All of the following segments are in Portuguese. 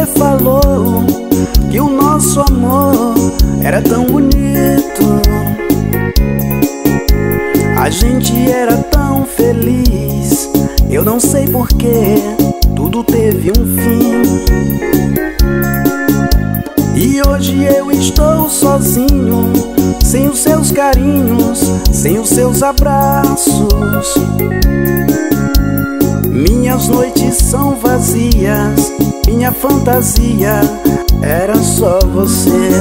falou que o nosso amor era tão bonito, a gente era tão feliz. Eu não sei porquê, tudo teve um fim. E hoje eu estou sozinho, sem os seus carinhos, sem os seus abraços. Minhas noites são vazias, minha fantasia era só você.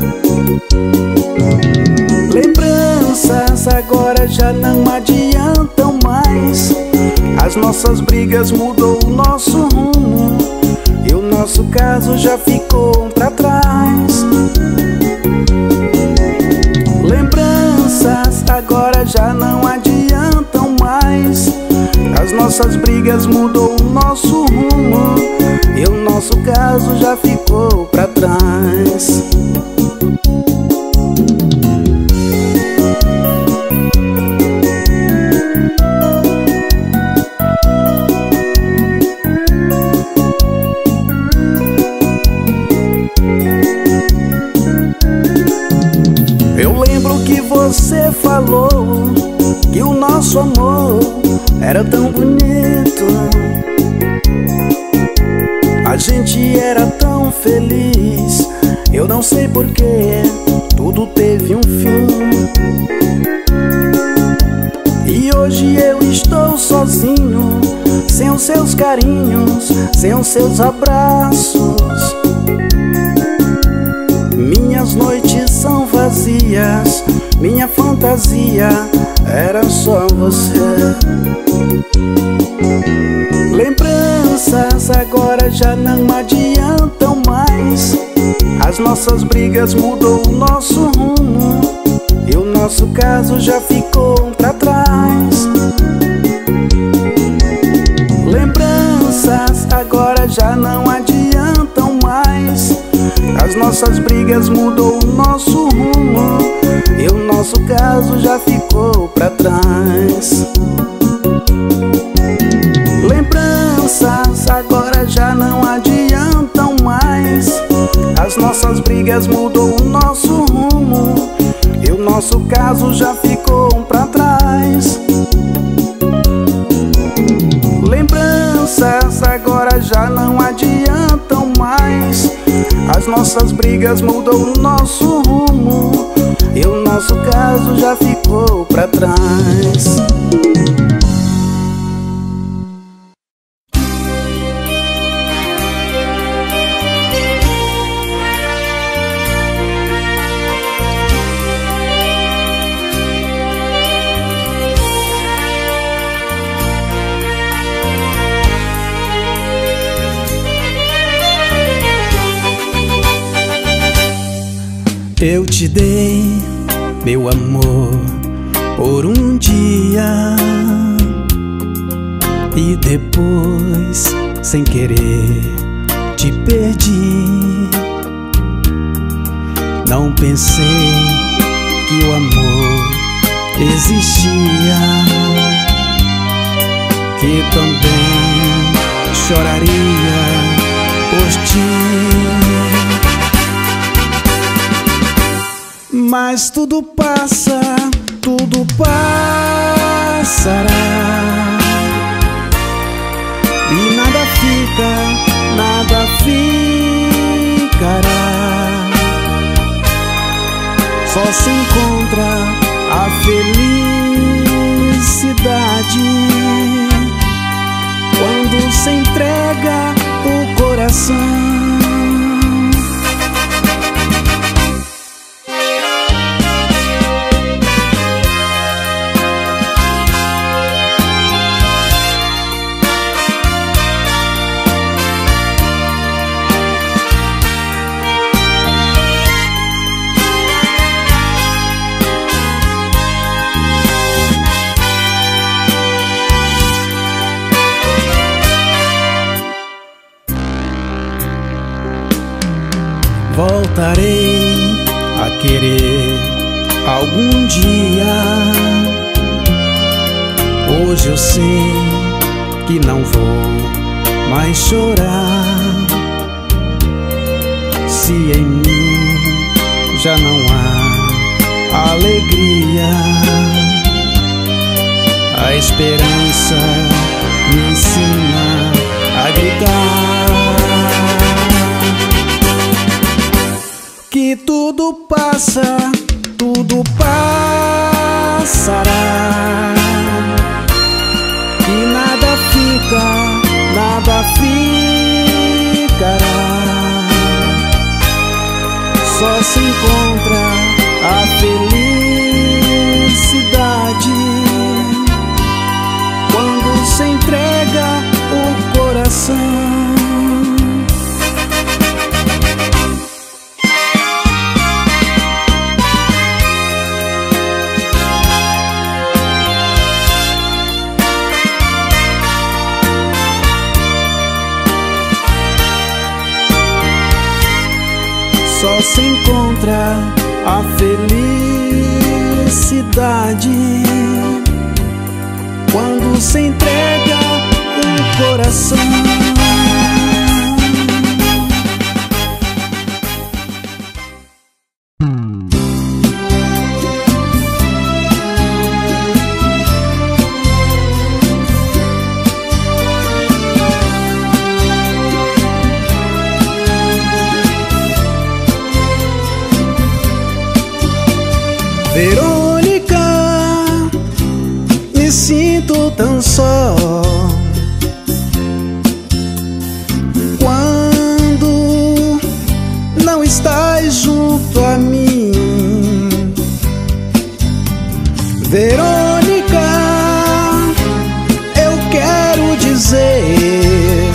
Lembranças agora já não adiantam mais, as nossas brigas mudou o nosso rumo, e o nosso caso já ficou pra trás. Lembranças agora já não adiantam mais, as nossas brigas mudou o nosso rumo, e o nosso caso já ficou pra trás. Eu lembro que você falou que o nosso amor era tão bonito, a gente era tão feliz. Eu não sei porquê, tudo teve um fim. E hoje eu estou sozinho, sem os seus carinhos, sem os seus abraços. Minhas noites são vazias, minha fantasia era só você. Lembranças agora já não adiantam mais, as nossas brigas mudou o nosso rumo, e o nosso caso já ficou pra trás. Lembranças agora já não adiantam mais, as nossas brigas mudou o nosso rumo, e o nosso caso já ficou pra trás. Lembranças agora já não adiantam mais, as nossas brigas mudou o nosso rumo, e o nosso caso já ficou pra trás. Lembranças agora já não adiantam mais, as nossas brigas mudou o nosso rumo, e o nosso caso já ficou pra trás. Eu te dei meu amor por um dia, e depois, sem querer, te perdi. Não pensei que o amor existia, que também choraria por ti. Mas tudo passa, tudo passará, e nada fica, nada ficará. Só se encontra a felicidade quando se entrega o coração. Voltarei a querer algum dia. Hoje eu sei que não vou mais chorar. se em mim já não há alegria, a esperança me ensina a gritar que tudo passa, tudo passará, que nada fica, nada ficará. Só se encontra a felicidade quando se entrega o coração. Só se encontra a felicidade quando se entrega o coração. Verônica, me sinto tão só quando não estás junto a mim. Verônica, eu quero dizer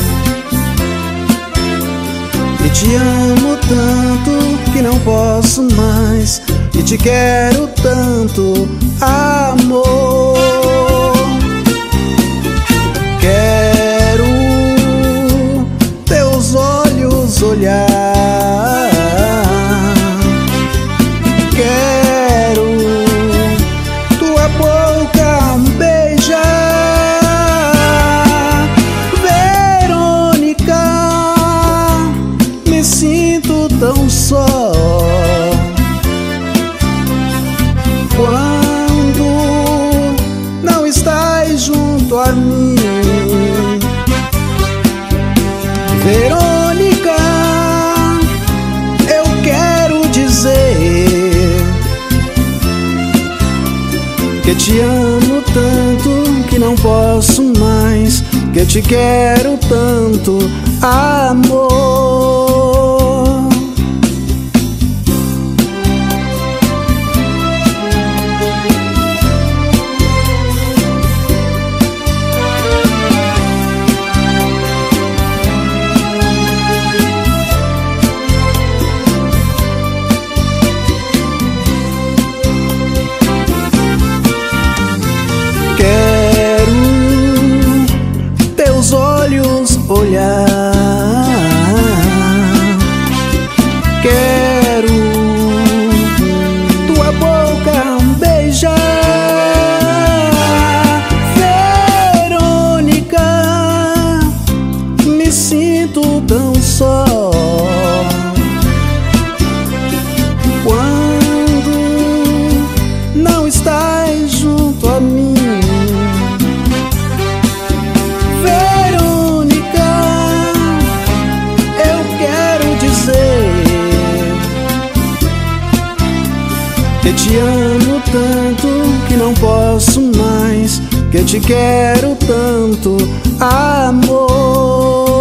que te amo tanto que não posso mais, e te quero tanto, amor. Quero teus olhos olhar, quero tua boca beijar. Verônica, me sinto tão só quando não estás junto a mim. Verônica, eu quero dizer que te amo tanto que não posso mais, que te quero tanto, amor. Olhar, quero tua boca beijar. Verônica, me sinto tão só quando não estás junto a mim. Que te amo tanto que não posso mais, que te quero tanto, amor.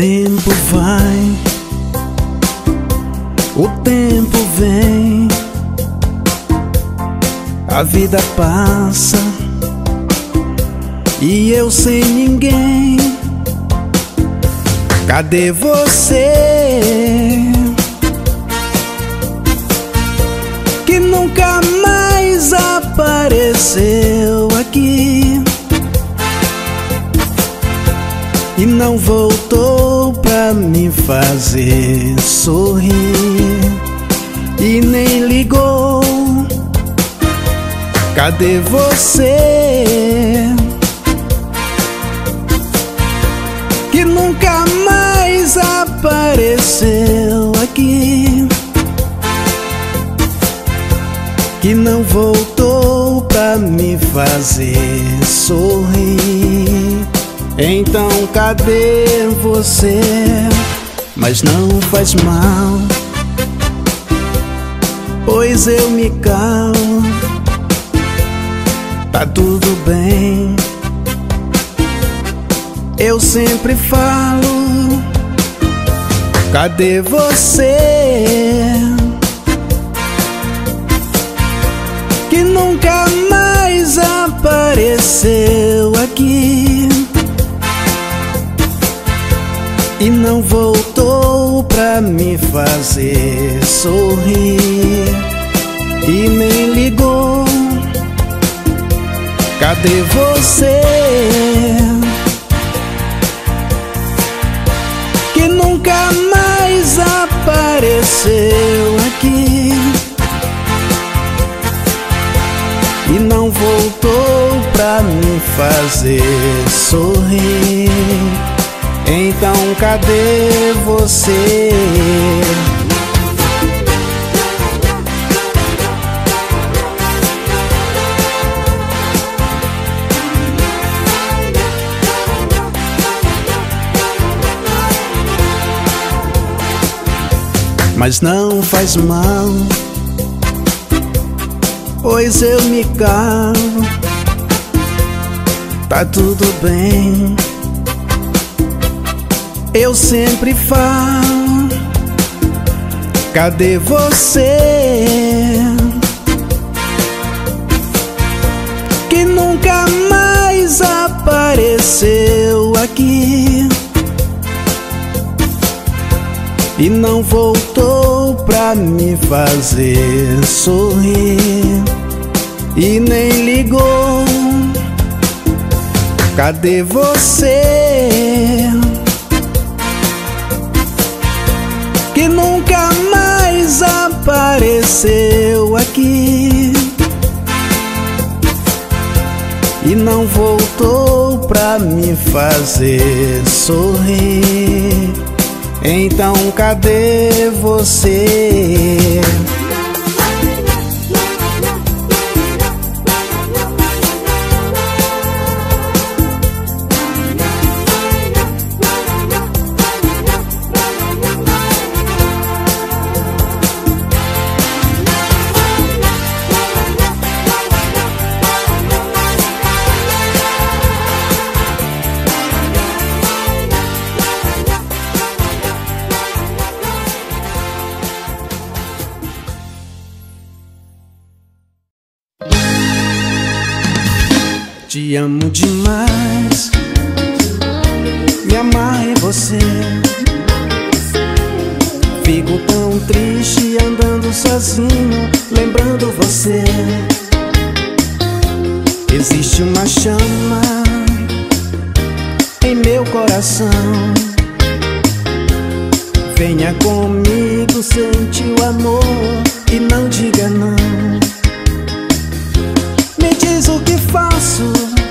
tempo vai, o tempo vem, a vida passa e eu sem ninguém. Cadê você que nunca mais apareceu aqui e não voltou pra me fazer sorrir e nem ligou? Cadê você que nunca mais apareceu aqui, que não voltou pra me fazer sorrir? Então cadê você? Mas não faz mal, pois eu me calo, tá tudo bem. Eu sempre falo, cadê você que nunca mais apareceu aqui e não voltou pra me fazer sorrir e nem ligou? Cadê você que nunca mais apareceu aqui e não voltou pra me fazer sorrir? Então cadê você? Mas não faz mal, pois eu me calo, tá tudo bem. Eu sempre falo, cadê você que nunca mais apareceu aqui e não voltou pra me fazer sorrir e nem ligou? Cadê você que nunca mais apareceu aqui e não voltou pra me fazer sorrir? Então cadê você? Te amo demais, me amarro em você. Fico tão triste andando sozinho, lembrando você. Existe uma chama em meu coração. Venha comigo, sente o amor e não diga não. Me diz o que faço,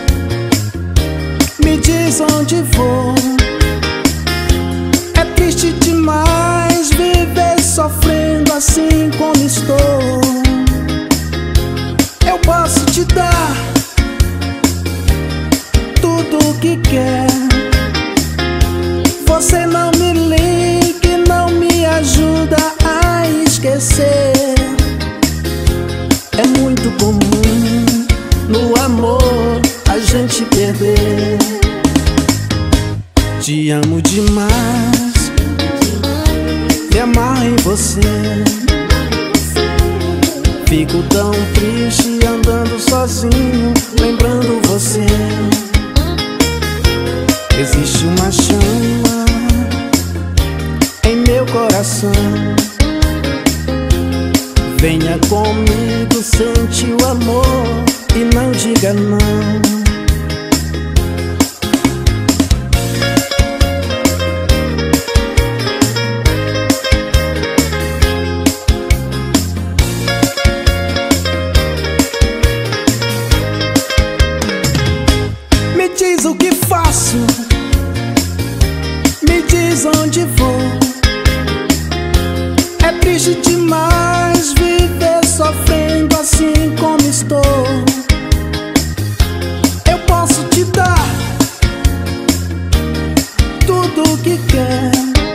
me diz onde vou. É triste demais viver sofrendo assim como estou. Eu posso te dar tudo o que quer. Você não me liga, não me ajuda a esquecer. É muito comum no amor a gente perder. Te amo demais, me amarro em você. Fico tão triste andando sozinho, lembrando você. Existe uma chama em meu coração. Venha comigo, sente o amor e não diga não. Me diz o que faço, me diz onde vou. É triste demais viver sofrendo assim como estou. Eu posso te dar tudo o que quer.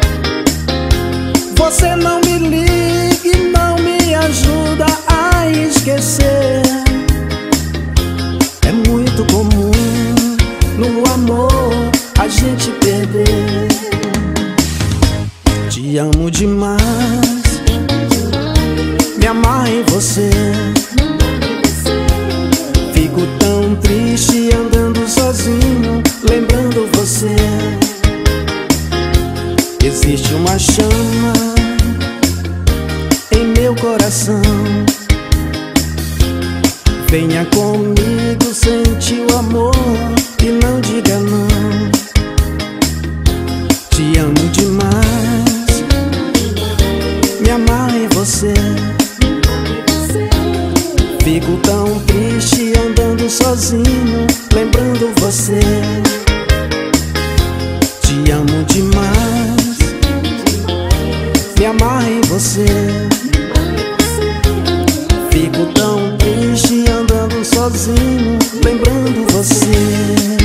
Você não me liga e não me ajuda a esquecer. É muito comum no amor a gente perder. Te amo demais, me amarro em você. Fico tão triste andando sozinho, lembrando você. Existe uma chama em meu coração. Venha comigo, sente o amor e não diga não. Te amo demais, me amarro em você. Fico tão triste andando sozinho, lembrando você. Te amo demais, me amarro em você. Fico tão triste andando sozinho, lembrando você.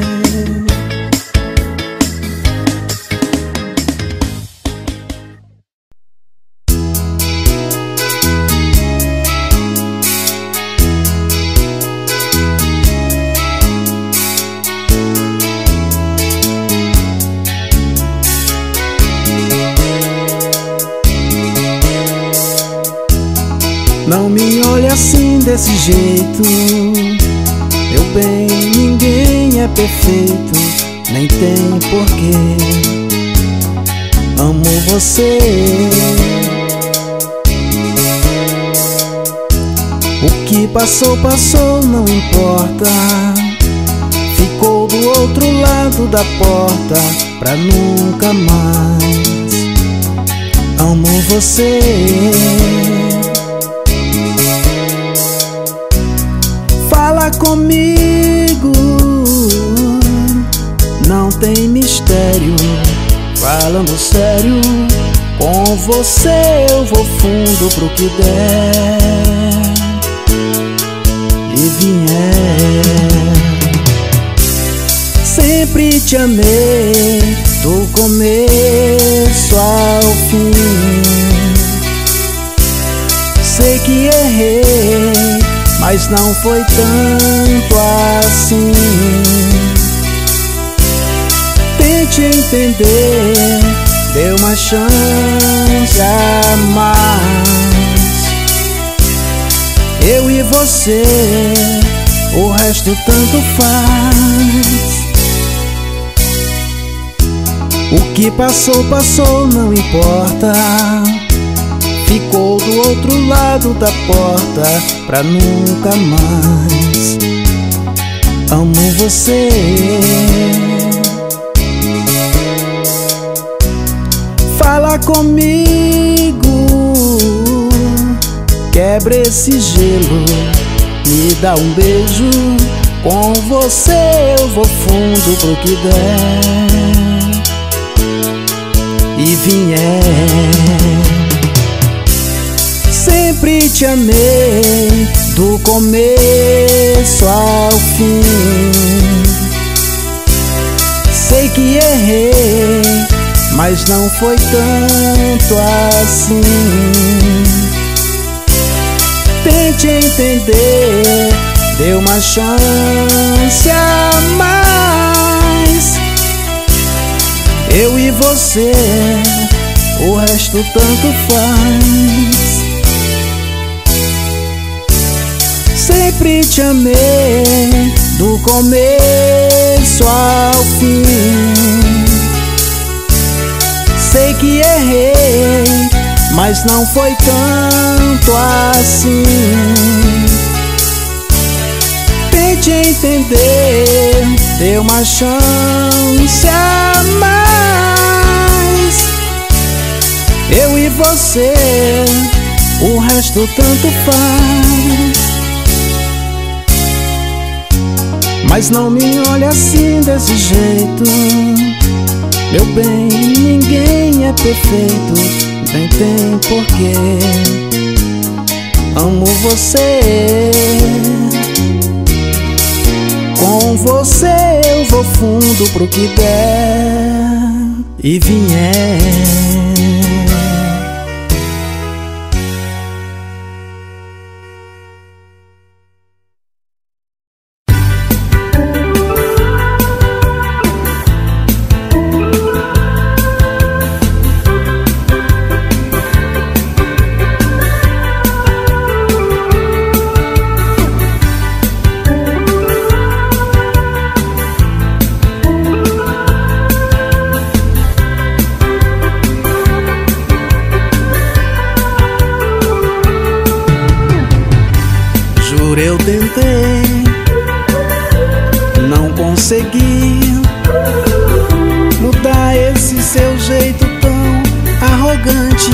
Não me olhe assim desse jeito, meu bem, ninguém é perfeito, nem tem porquê. Amo você. O que passou, passou, não importa. Ficou do outro lado da porta pra nunca mais. Amo você. Fala comigo, não tem mistério. Falando sério, com você eu vou fundo pro que der e vier. Sempre te amei, do começo ao fim. Sei que errei, mas não foi tanto assim. Tente entender, dê uma chance a mais. Eu e você, o resto tanto faz. O que passou, passou, não importa. Ficou do outro lado da porta pra nunca mais. Amo você. Fala comigo, quebra esse gelo, me dá um beijo. Com você eu vou fundo pro que der e vier. Sempre te amei, do começo ao fim. Sei que errei, mas não foi tanto assim. Tente entender, dê uma chance a mais. Eu e você, o resto tanto faz. Sempre te amei, do começo ao fim. Sei que errei, mas não foi tanto assim. Tente entender, dê uma chance a mais. Eu e você, o resto tanto faz. Mas não me olhe assim desse jeito, meu bem, ninguém é perfeito, nem tem porquê. Amo você, com você eu vou fundo pro que der e vier. Eu tentei, não consegui mudar esse seu jeito tão arrogante.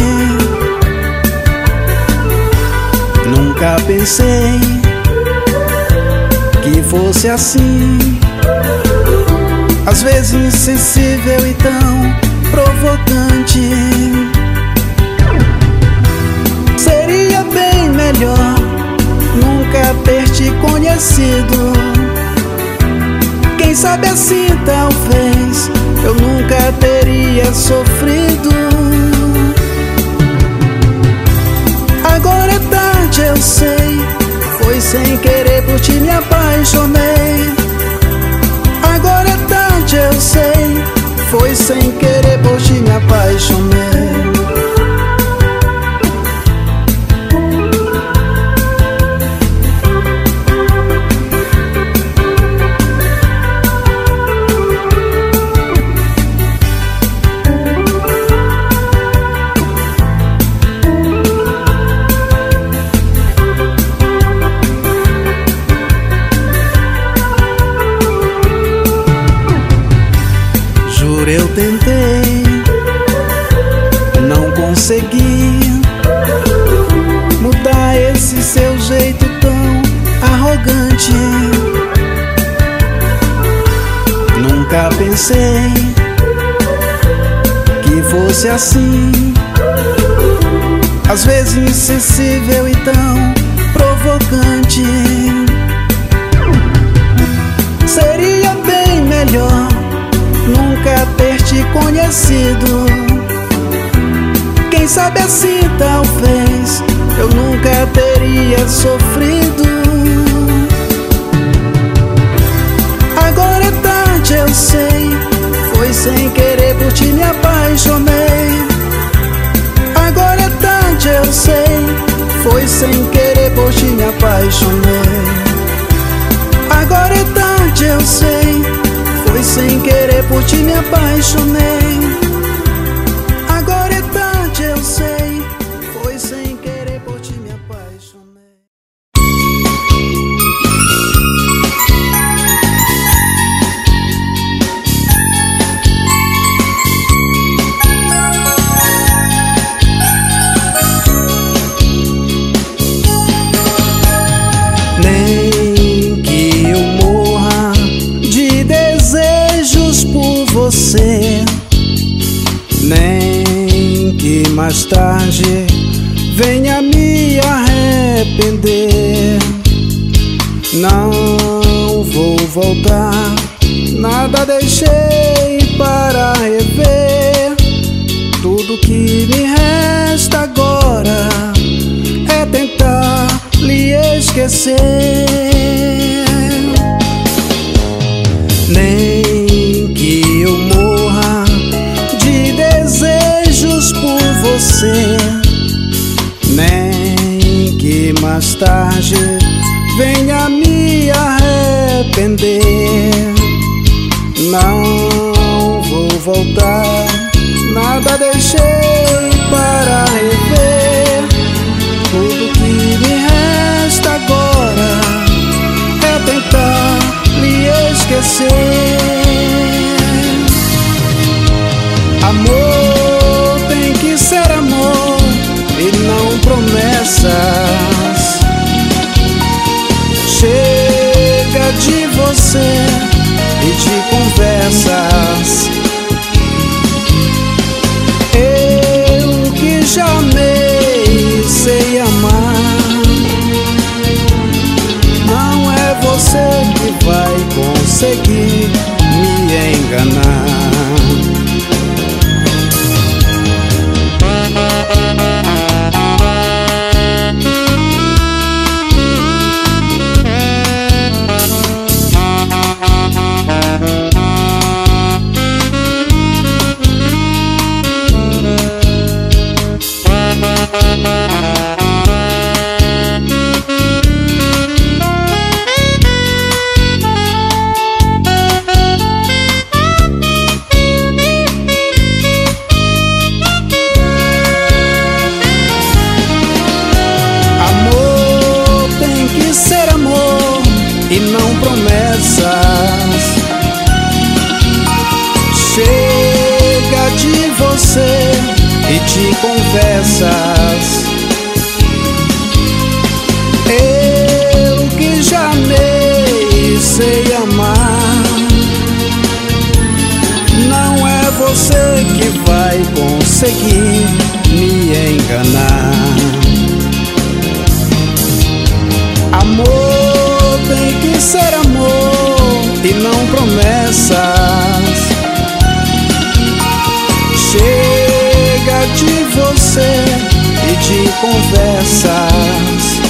Nunca pensei que fosse assim, às vezes insensível e tão provocante. Seria bem melhor nunca ter te conhecido. Quem sabe assim talvez eu nunca teria sofrido. Agora é tarde, eu sei, foi sem querer por ti me apaixonei. Agora é tarde, eu sei, foi sem querer por ti me apaixonei. Eu tentei, não consegui mudar esse seu jeito tão arrogante. Nunca pensei que fosse assim, às vezes insensível e tão provocante. Seria bem melhor nunca ter te conhecido. Quem sabe assim talvez eu nunca teria sofrido. Agora é tarde, eu sei, foi sem querer por ti me apaixonei. Agora é tarde, eu sei, foi sem querer por ti me apaixonei. Agora é tarde, eu sei, foi sem querer por ti me apaixonei. Agora é tarde, eu sei, foi sem querer por ti me apaixonei. Nem que eu morra de desejos por você, nem que mais tarde venha me arrepender. Não vou voltar, nada deixei para rever. Tudo que me resta agora é tentar lhe esquecer. Nem que eu morra mais tarde venha me arrepender. Não vou voltar, nada deixei para rever. Tudo que me resta agora é tentar lhe esquecer. Amor tem que ser amor e não promessas. Chega de você e de conversas. Eu que já amei, sei amar. Não é você que vai conseguir me enganar. E não promessas. Chega de você e de conversas. Eu que já amei, sei amar. Não é você que vai conseguir me enganar. Amor tem que ser amor e não promessas. Chega de você e de conversas.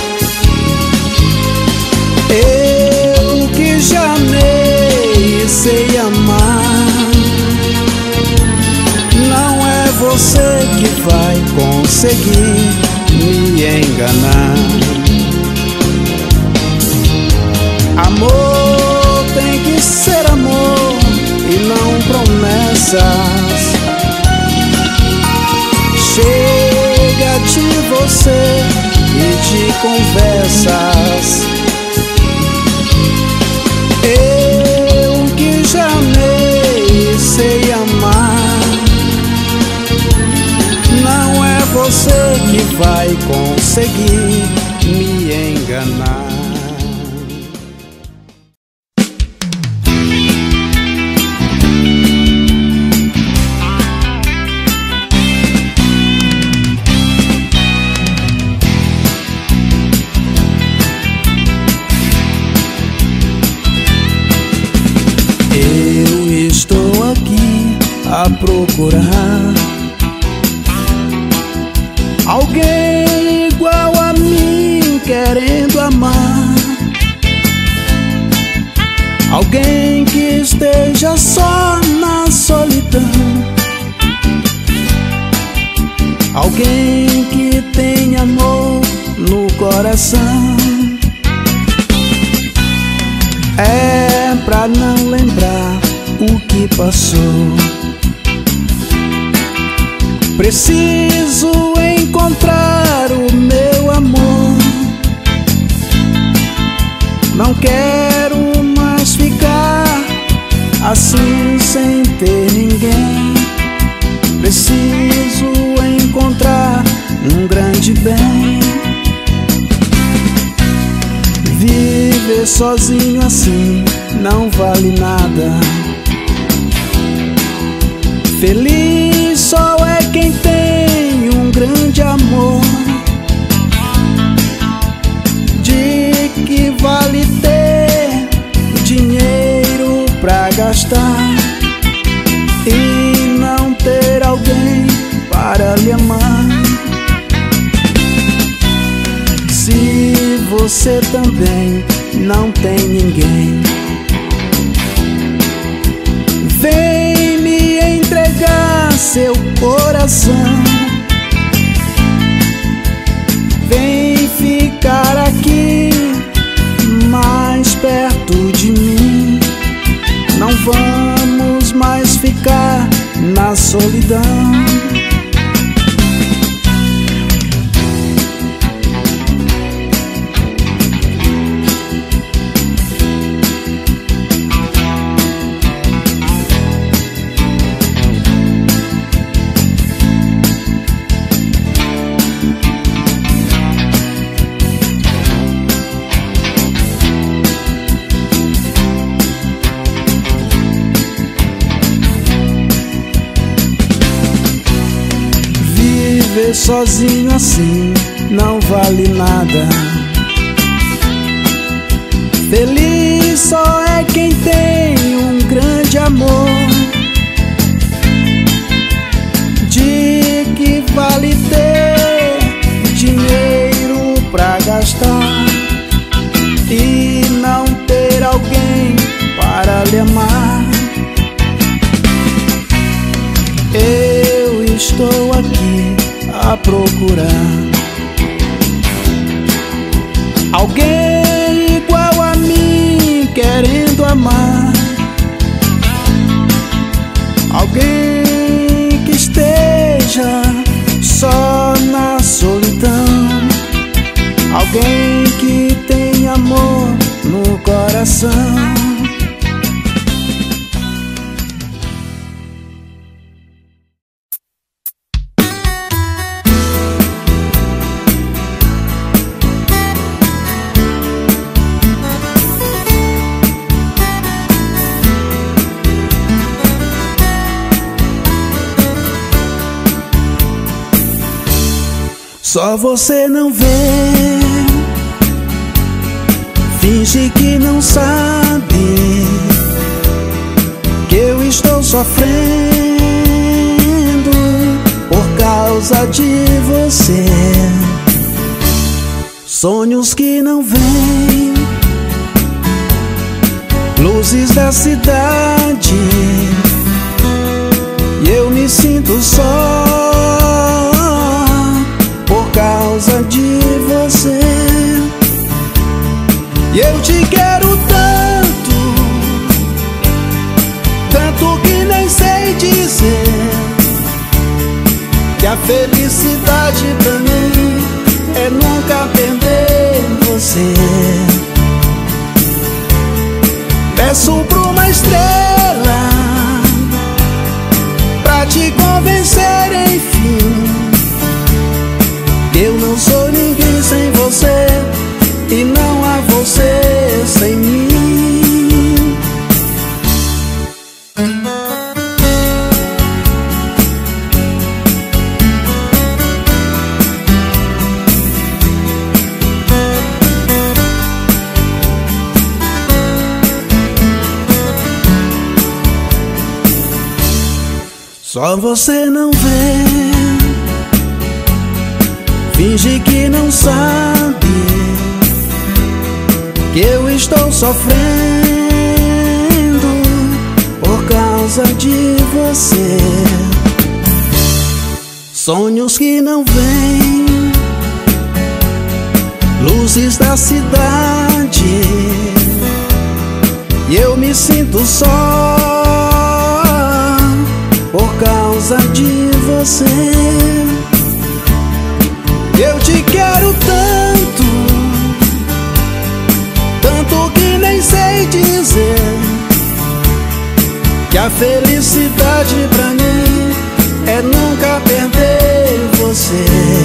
Eu que já amei, sei amar. Não é você que vai conseguir me enganar. Amor tem que ser amor e não promessas. Chega de você e de conversas. Eu que já amei, sei amar. Não é você que vai conseguir me enganar. A procurar alguém igual a mim, querendo amar. Alguém que esteja só na solidão. Alguém que tenha amor no coração. É pra não lembrar o que passou. Preciso encontrar o meu amor. Não quero mais ficar assim sem ter ninguém. Preciso encontrar um grande bem. Viver sozinho assim não vale nada. Feliz só é quem tem um grande amor. De que vale ter dinheiro pra gastar e não ter alguém para lhe amar? Se você também não tem ninguém, vem me entregar seu coração. Vem ficar solidão. Viver sozinho assim não vale nada. Feliz só é quem tem um grande amor. De que vale ter dinheiro pra gastar e não ter alguém para lhe amar? Eu estou aqui a procurar alguém igual a mim, querendo amar. Alguém que esteja só na solidão. Alguém que tenha amor no coração. Só você não vê, finge que não sabe que eu estou sofrendo por causa de você. Sonhos que não vêm, luzes da cidade, e eu me sinto só por causa de você. E eu te quero tanto, tanto que nem sei dizer que a felicidade pra mim é nunca perder você. Peço pra uma estrela pra te convencer, enfim, eu não sou ninguém sem você e não há você sem mim. Só você não vê, finge que não sabe que eu estou sofrendo por causa de você. Sonhos que não vêm, luzes da cidade, e eu me sinto só por causa de você. Eu te quero tanto, tanto que nem sei dizer que a felicidade pra mim é nunca perder você.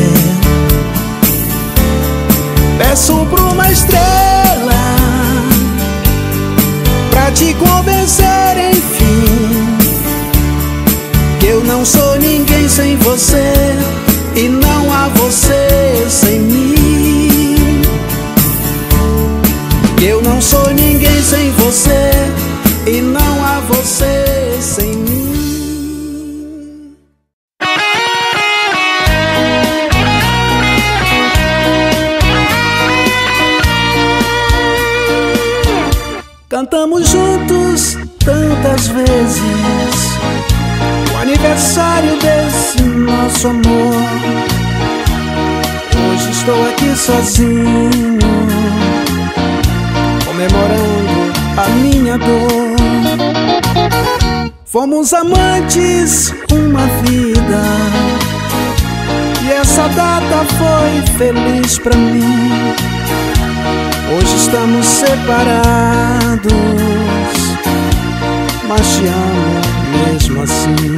Peço pra uma estrela pra te convencer, enfim, que eu não sou ninguém sem você e não há você sem mim. Eu não sou ninguém sem você e não há você sem mim. Cantamos juntos tantas vezes o aniversário desse nosso amor. Hoje estou aqui sozinho, comemorando a minha dor. Fomos amantes uma vida, e essa data foi feliz pra mim. Hoje estamos separados, mas te amo mesmo assim.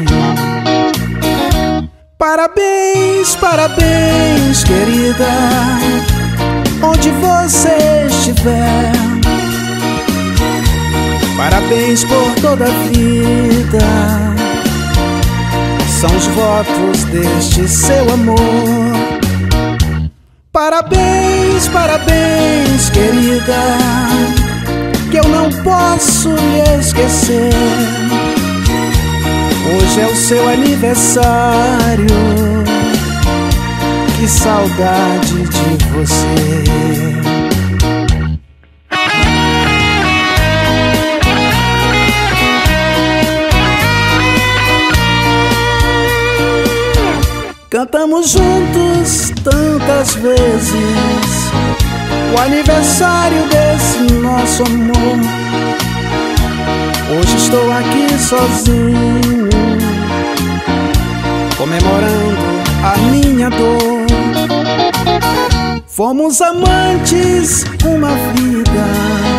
Parabéns, parabéns, querida, onde você estiver. Parabéns por toda a vida, são os votos deste seu amor. Parabéns, parabéns, querida, que eu não posso lhe esquecer. Hoje é o seu aniversário, que saudade de você. Cantamos juntos tantas vezes o aniversário desse nosso amor. Hoje estou aqui sozinho, comemorando a minha dor. Fomos amantes uma vida,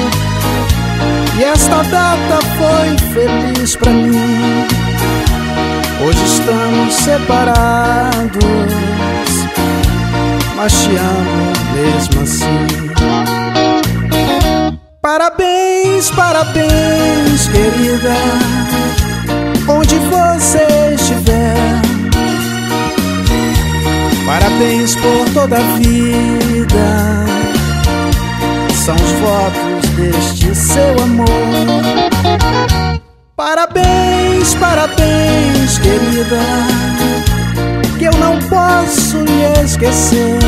e esta data foi feliz pra mim. Hoje estamos separados, mas te amo mesmo assim. Parabéns, parabéns, querida, onde você estiver. Parabéns por toda a vida, são os votos deste seu amor. Parabéns, parabéns, querida, que eu não posso lhe esquecer.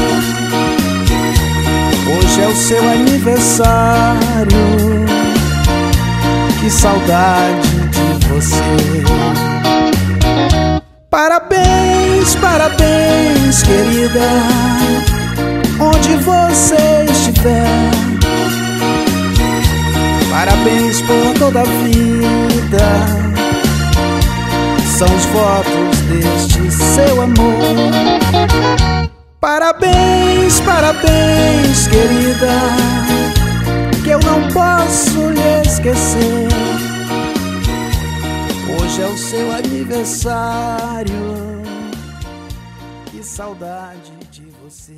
Hoje é o seu aniversário, que saudade de você. Parabéns, parabéns, querida, onde você estiver. Parabéns por toda a vida, são os votos deste seu amor. Parabéns, parabéns, querida, que eu não posso lhe esquecer. Hoje é o seu aniversário, que saudade de você.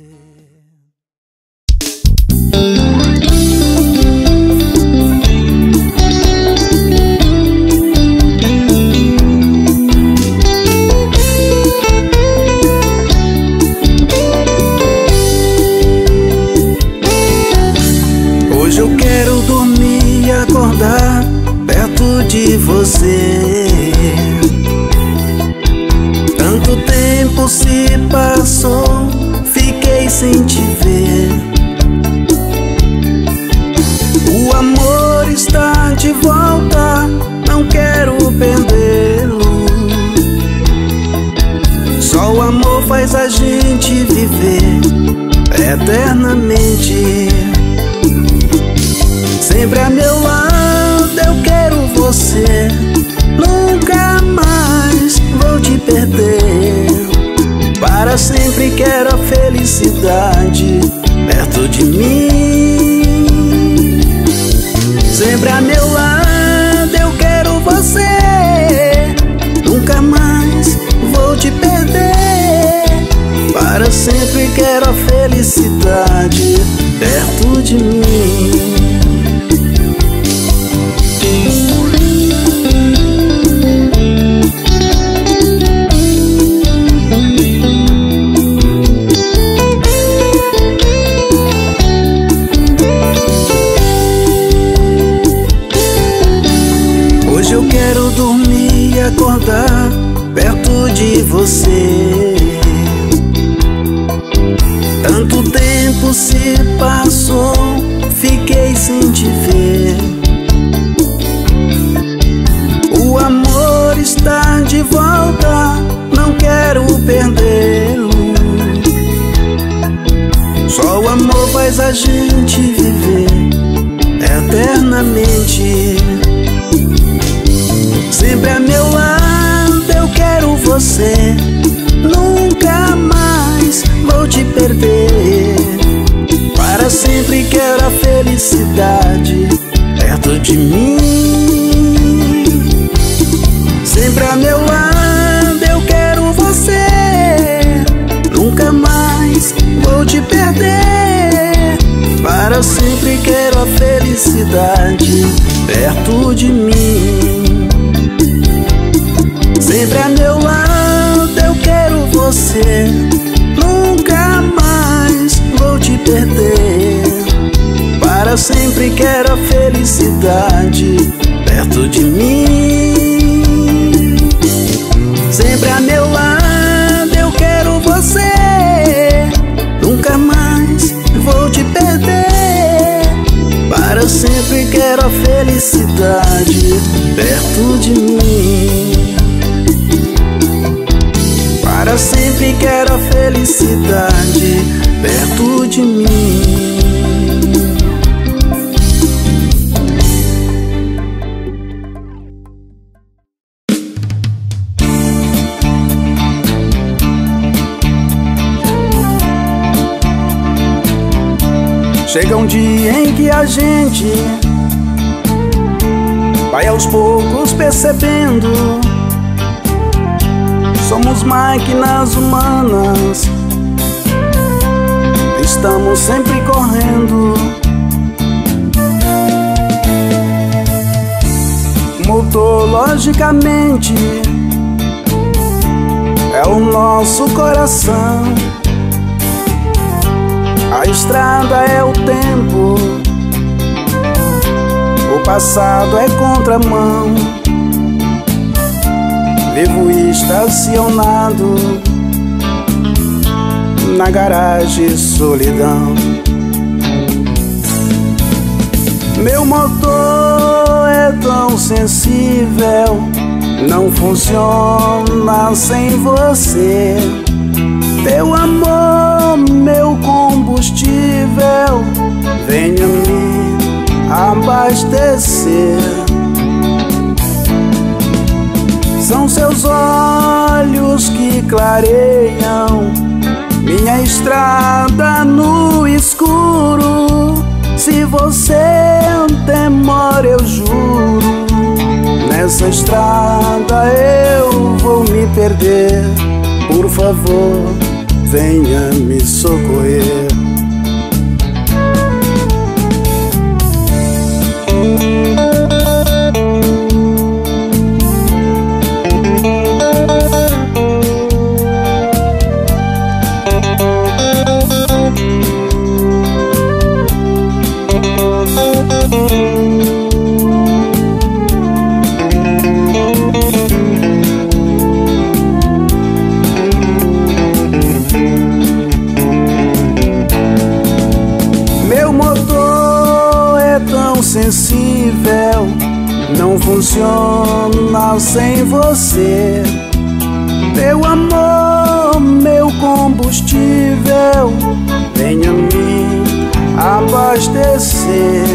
Hoje eu quero dormir e acordar perto de você. Tanto tempo se passou, fiquei sem te ver. O amor está de volta, não quero perdê-lo. Só o amor faz a gente viver eternamente. Sempre a meu lado eu quero você, nunca mais vou te perder. Para sempre quero a felicidade perto de mim. Sempre a meu lado eu quero você, nunca mais vou te perder. Para sempre quero a felicidade perto de mim. Hoje eu quero dormir e acordar perto de você. Tanto tempo se passou, fiquei sem te ver. O amor está de volta, não quero perdê-lo. Só o amor faz a gente viver eternamente. Sempre a meu lado eu quero você, nunca mais vou te perder. Para sempre quero a felicidade perto de mim. Sempre a meu lado eu quero você, nunca mais vou te perder. Para sempre quero a felicidade perto de mim. Sempre a meu lado eu quero você, nunca mais vou te perder. Para sempre quero a felicidade perto de mim. Sempre a meu lado eu quero você, nunca mais vou te perder. Para sempre quero a felicidade perto de mim. Para sempre quero a felicidade perto de mim. Chega um dia em que a gente vai aos poucos percebendo, somos máquinas humanas, estamos sempre correndo. Motor, logicamente, é o nosso coração. A estrada é o tempo, o passado é contramão. Vivo estacionado na garagem, solidão. Meu motor é tão sensível, não funciona sem você. Teu amor, meu combustível, venha me abastecer. São seus olhos que clareiam minha estrada no escuro. Se você demora, eu juro, nessa estrada eu vou me perder. Por favor, venha me socorrer. Sensível, não funciona sem você. Teu amor, meu combustível, venha me abastecer.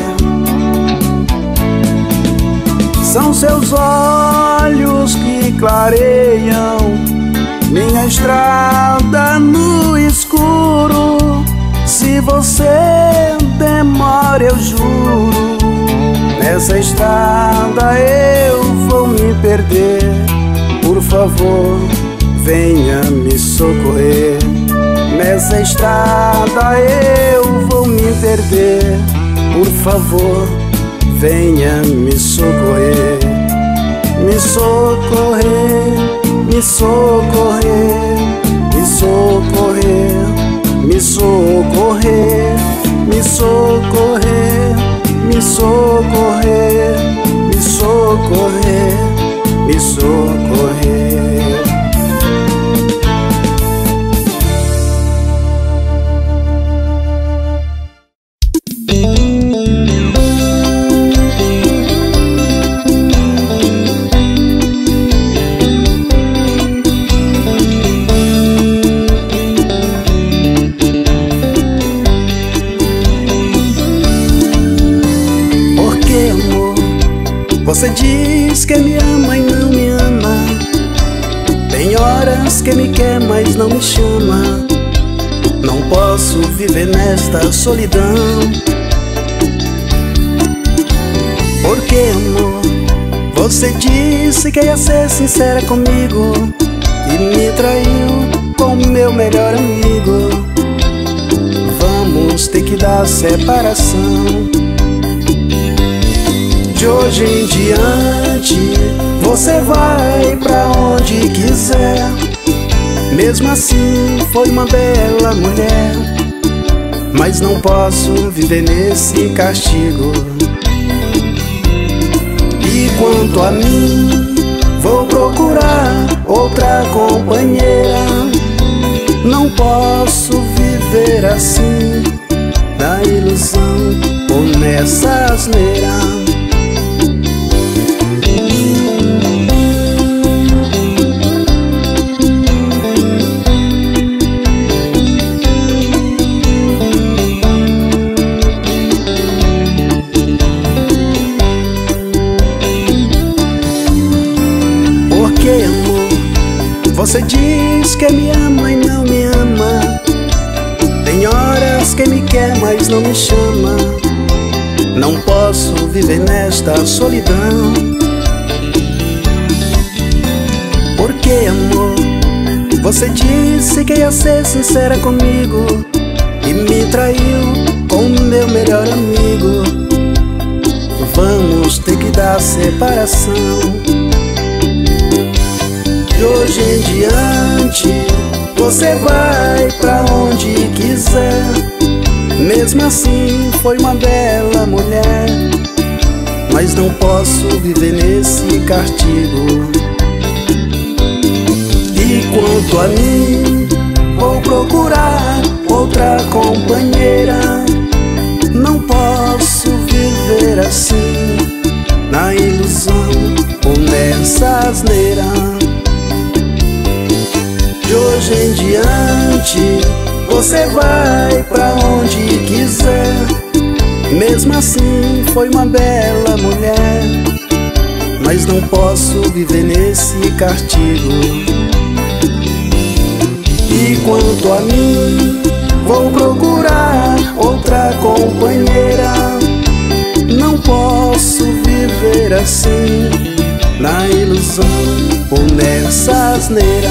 São seus olhos que clareiam minha estrada no escuro. Se você demora, eu juro, nessa estrada eu vou me perder. Por favor, venha me socorrer. Nessa estrada eu vou me perder. Por favor, venha me socorrer. Me socorrer, me socorrer, me socorrer, me socorrer, me socorrer, me socorrer, me socorrer, me socorrer. Você diz que me ama e diz que me quer, mas não me chama. Não posso viver nesta solidão. Por que, amor? Você disse que ia ser sincera comigo e me traiu com meu melhor amigo. Vamos ter que dar separação. De hoje em diante você vai pra onde quiser. Mesmo assim foi uma bela mulher, mas não posso viver nesse castigo. E quanto a mim, vou procurar outra companheira. Não posso viver assim, na ilusão ou nessa asneira. Você diz que me ama e não me ama. Tem horas que me quer, mas não me chama. Não posso viver nesta solidão. Por que, amor? Você disse que ia ser sincera comigo e me traiu com meu melhor amigo. Vamos ter que dar separação. De hoje em diante você vai pra onde quiser. Mesmo assim foi uma bela mulher, mas não posso viver nesse castigo. E quanto a mim, vou procurar outra companheira. Não posso viver assim, na ilusão ou nessa asneira. De hoje em diante você vai pra onde quiser. Mesmo assim foi uma bela mulher, mas não posso viver nesse castigo. E quanto a mim, vou procurar outra companheira. Não posso viver assim, na ilusão ou nessa asneira.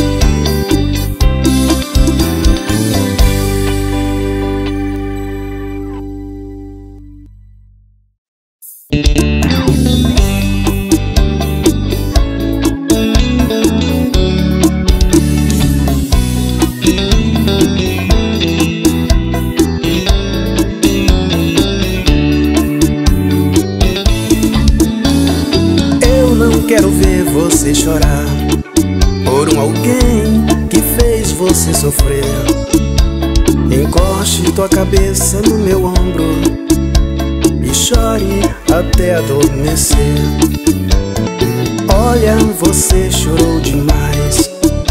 Quero ver você chorar por alguém que fez você sofrer. Encoste tua cabeça no meu ombro e chore até adormecer. Olha, você chorou demais,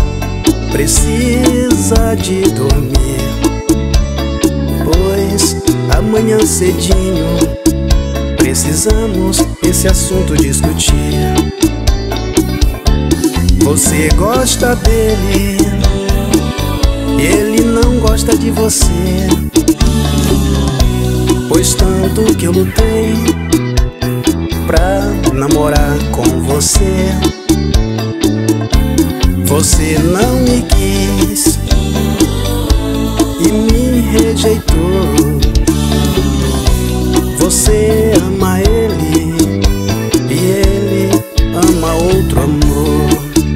precisa de dormir, pois amanhã cedinho precisamos esse assunto discutir. Você gosta dele e ele não gosta de você, pois tanto que eu lutei pra namorar com você. Você não me quis e me rejeitou. Você ama ele e ele ama outro amor.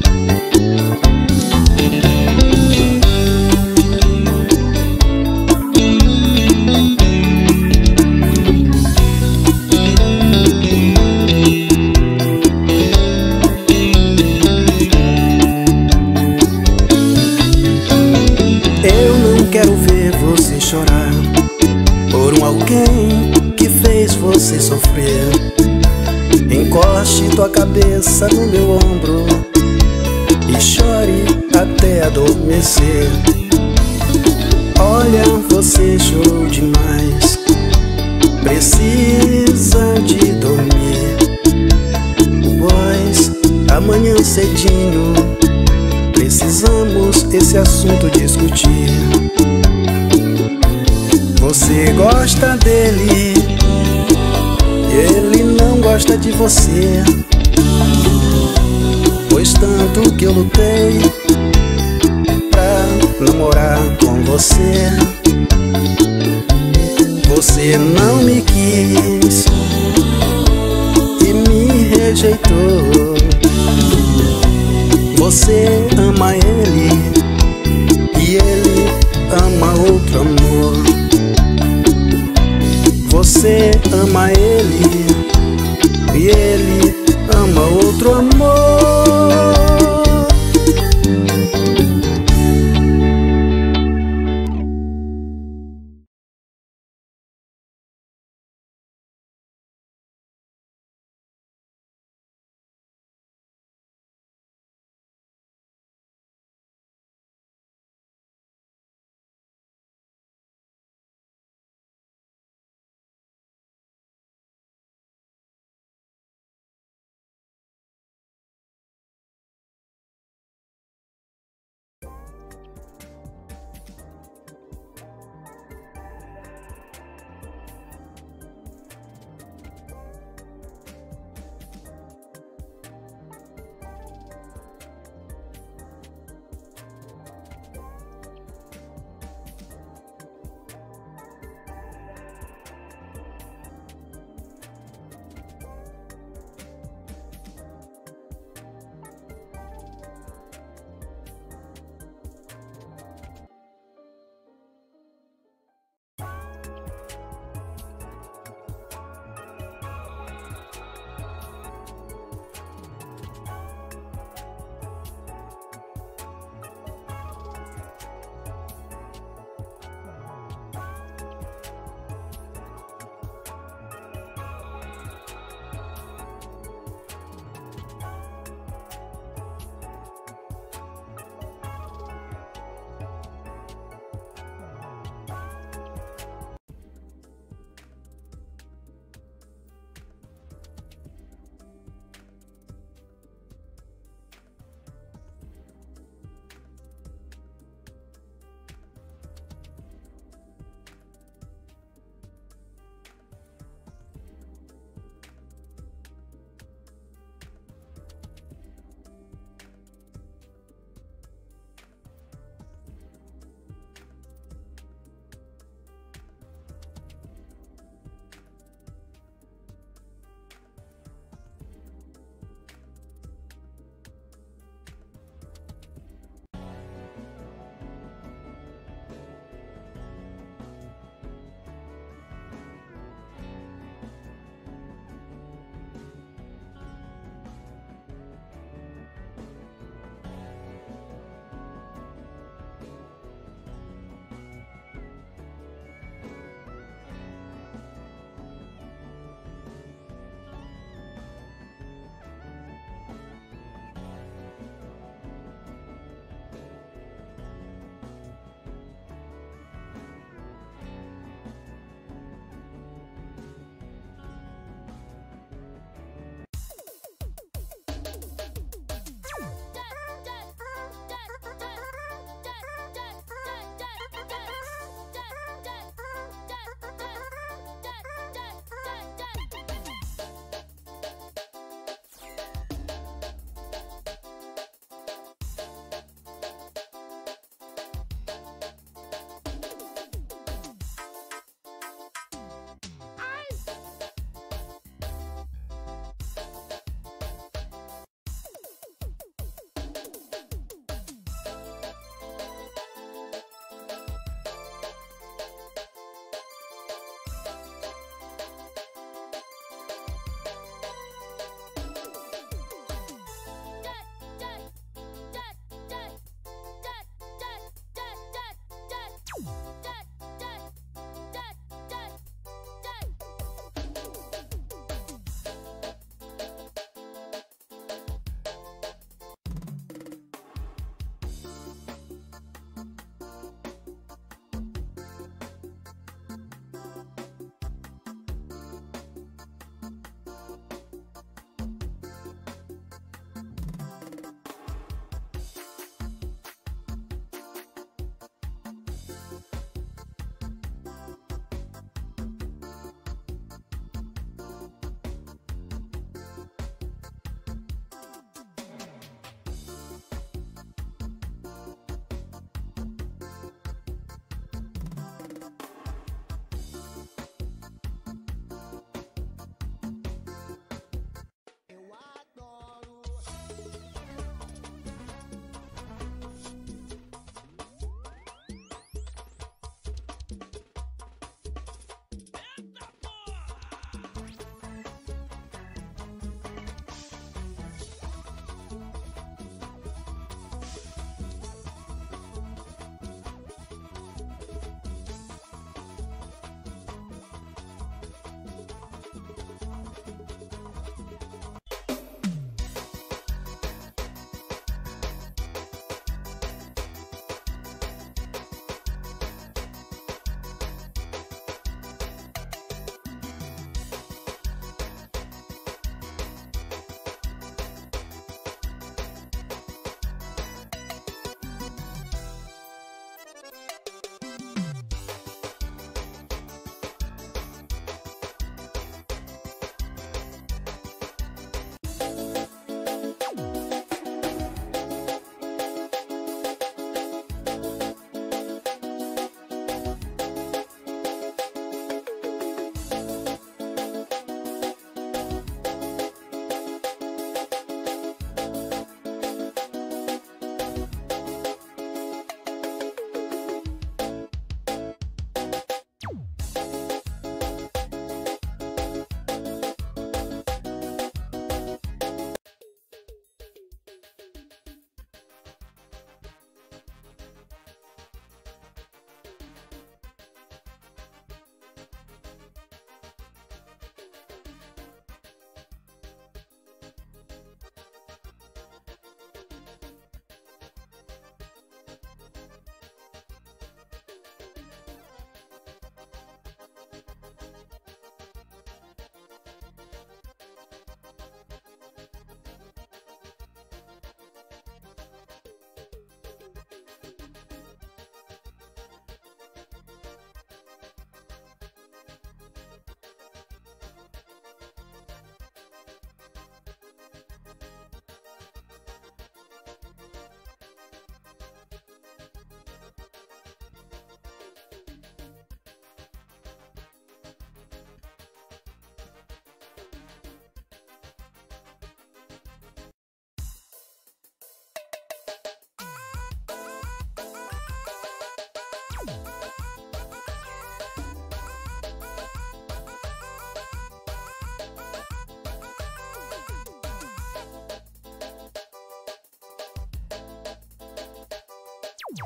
Eu não quero ver você chorar por alguém que fez você sofrer. Encoste tua cabeça no meu ombro e chore até adormecer. Olha, você chorou demais, precisa de dormir, pois amanhã cedinho precisamos gosta dele, ele não gosta de você. Pois tanto que eu lutei pra namorar com você, você não me quis e me rejeitou. Você ama ele e ele ama outro amor. Você ama ele e ele ama outro amor.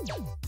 Tchau.